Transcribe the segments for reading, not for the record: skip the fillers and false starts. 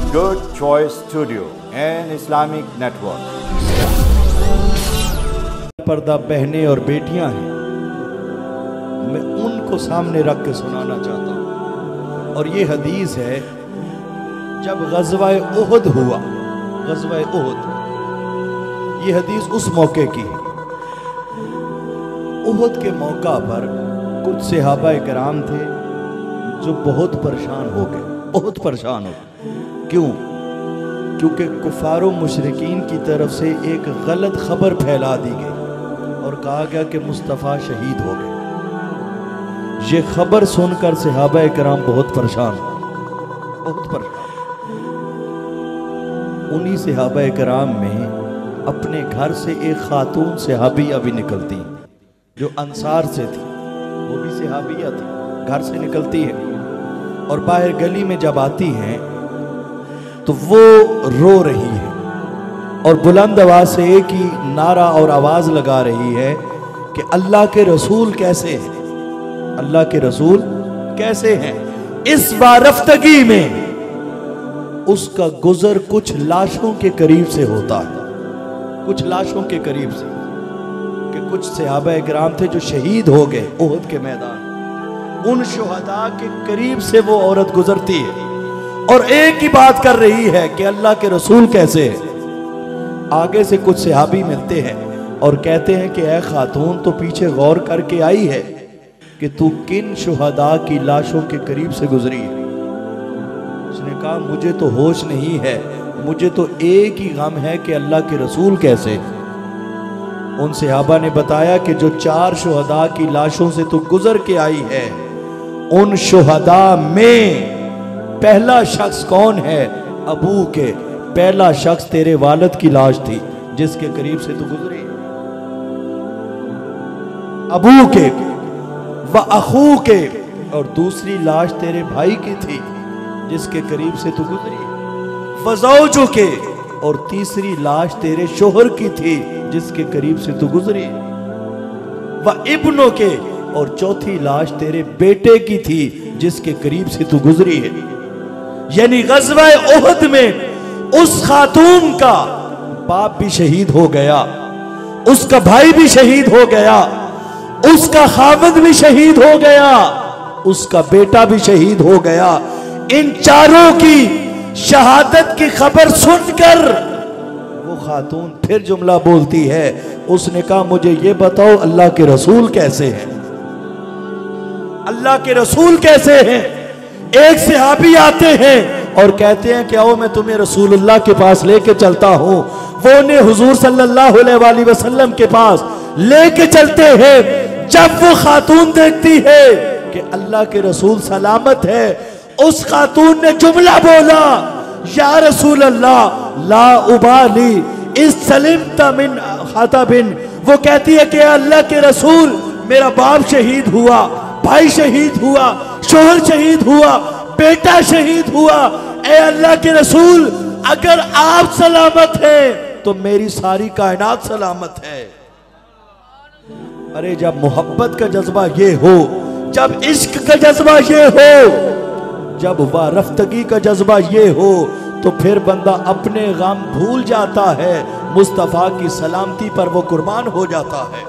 Good Choice Studio and Islamic Network. पर्दा बहनें और बेटियां हैं, मैं उनको सामने रख के सुनाना चाहता हूँ। और ये हदीस है, जब ग़ज़वा उहद हुआ, ग़ज़वा उहद, ये हदीस उस मौके की है। उहद के मौका पर कुछ सहाबा किराम थे जो बहुत परेशान हो गए, बहुत परेशान हो गए। क्यों? क्योंकि कुफारो मुशरिकीन की तरफ से एक गलत खबर फैला दी गई और कहा गया कि मुस्तफ़ा शहीद हो गए। ये खबर सुनकर सहाबा किराम बहुत परेशान, बहुत परेशान। उन्हीं सहाबा किराम में अपने घर से एक खातून सहाबिया भी निकलती जो अंसार से थी, वो भी सहाबिया थी, घर से निकलती है और बाहर गली में जब आती हैं तो वो रो रही है और बुलंद आवाज से एक ही नारा और आवाज लगा रही है कि अल्लाह के रसूल कैसे हैं, अल्लाह के रसूल कैसे हैं। इस वारफ्तगी में उसका गुजर कुछ लाशों के करीब से होता है, कुछ लाशों के करीब से, कि कुछ सहाबा किराम थे जो शहीद हो गए उहद के मैदान, उन शुहदा के करीब से वो औरत गुजरती है और एक ही बात कर रही है कि अल्लाह के रसूल कैसे है। आगे से कुछ सहाबी मिलते हैं और कहते हैं कि ऐ खातून, तो पीछे गौर करके आई है कि तू किन शुहदा की लाशों के करीब से गुजरी है। उसने कहा मुझे तो होश नहीं है, मुझे तो एक ही गम है कि अल्लाह के रसूल कैसे। उन सहाबा ने बताया कि जो 4 शुहदा की लाशों से तू गुजर के आई है, उन शुहदा में पहला शख्स कौन है? अबू के, पहला शख्स तेरे वालिद की लाश थी जिसके करीब से तू गुजरी। अबू के व अखू के, और दूसरी लाश तेरे भाई की थी जिसके करीब से तू गुजरी। फ़ज़ौजु के, और तीसरी लाश तेरे शोहर की थी जिसके करीब से तू गुजरी। व इब्नो के, और चौथी लाश तेरे बेटे की थी जिसके करीब से तू गुजरी है। यानी ग़ज़वा उहद में उस खातून का बाप भी शहीद हो गया, उसका भाई भी शहीद हो गया, उसका खाविद भी शहीद हो गया, उसका बेटा भी शहीद हो गया। इन चारों की शहादत की खबर सुनकर वो खातून फिर जुमला बोलती है, उसने कहा मुझे ये बताओ अल्लाह के रसूल कैसे हैं, अल्लाह के रसूल कैसे हैं। एक सहाबी आते हैं और कहते हैं कि आओ मैं तुम्हें रसूलुल्लाह के पास लेके चलता हूं। वो उन्हें हुजूर सल्लल्लाहु अलैहि वसल्लम के पास लेके चलते हैं। जब वो खातून देखती है कि अल्लाह के रसूल सलामत है, उस खातून ने जुमला बोला, या रसूल अल्लाह ला उबाली इस सलिमता मिन खतबिन। वो कहती है कि अल्लाह के रसूल, मेरा बाप शहीद हुआ, भाई शहीद हुआ, शोहर शहीद हुआ, बेटा शहीद हुआ। ए अल्लाह के रसूल, अगर आप सलामत हैं तो मेरी सारी कायनात सलामत है। अरे जब मोहब्बत का जज्बा ये हो, जब इश्क का जज्बा ये हो, जब वारफ्तगी का जज्बा ये हो, तो फिर बंदा अपने गम भूल जाता है, मुस्तफ़ा की सलामती पर वो कुर्बान हो जाता है।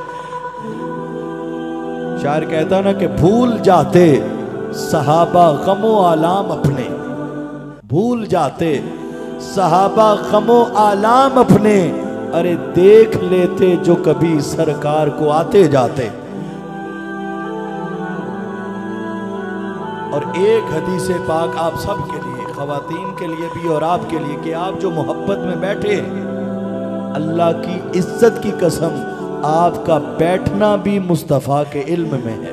शायर कहता ना कि भूल जाते सहाबा गमो आलाम अपने, भूल जाते सहाबा गमो आलाम अपने, अरे देख लेते जो कभी सरकार को आते जाते। और एक हदीस पाक आप सब के लिए, ख़वातीन के लिए भी और आपके लिए, कि आप जो मोहब्बत में बैठे, अल्लाह की इज्जत की कसम, आपका बैठना भी मुस्तफ़ा के इल्म में है।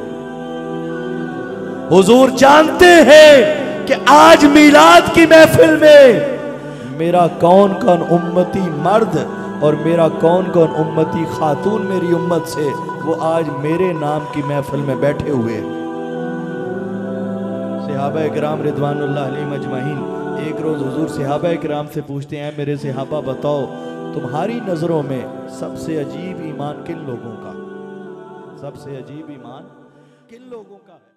हुजूर जानते हैं कि आज मीलाद की महफिल में मेरा कौन कौन उम्मती मर्द और मेरा कौन कौन उम्मती खातून मेरी उम्मत से, वो आज मेरे नाम की महफिल में बैठे हुए हैं। सहाबा किराम रिदवानुल्लाह अलैहिम अजमईन एक रोज हुजूर सहाबा किराम से पूछते हैं, मेरे सहाबा बताओ तुम्हारी नजरों में सबसे अजीब ईमान किन लोगों का, सबसे अजीब ईमान किन लोगों का है?